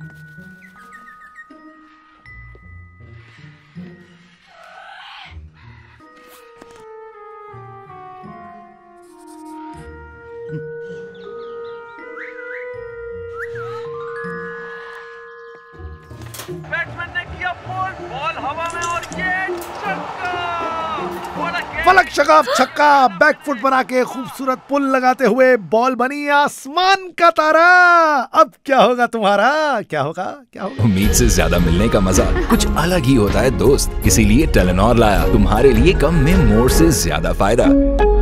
Batsman ने किया bold, ball हवा में और ये छक्का। फलक शगाफ छक्का, बैकफुट बना के खूबसूरत पुल लगाते हुए बॉल बनी आसमान का तारा। अब क्या होगा तुम्हारा? क्या होगा? क्या होगा? उम्मीद से ज्यादा मिलने का मजा कुछ अलग ही होता है दोस्त, इसीलिए टेलेनॉर लाया तुम्हारे लिए कम में मोर से ज्यादा फायदा।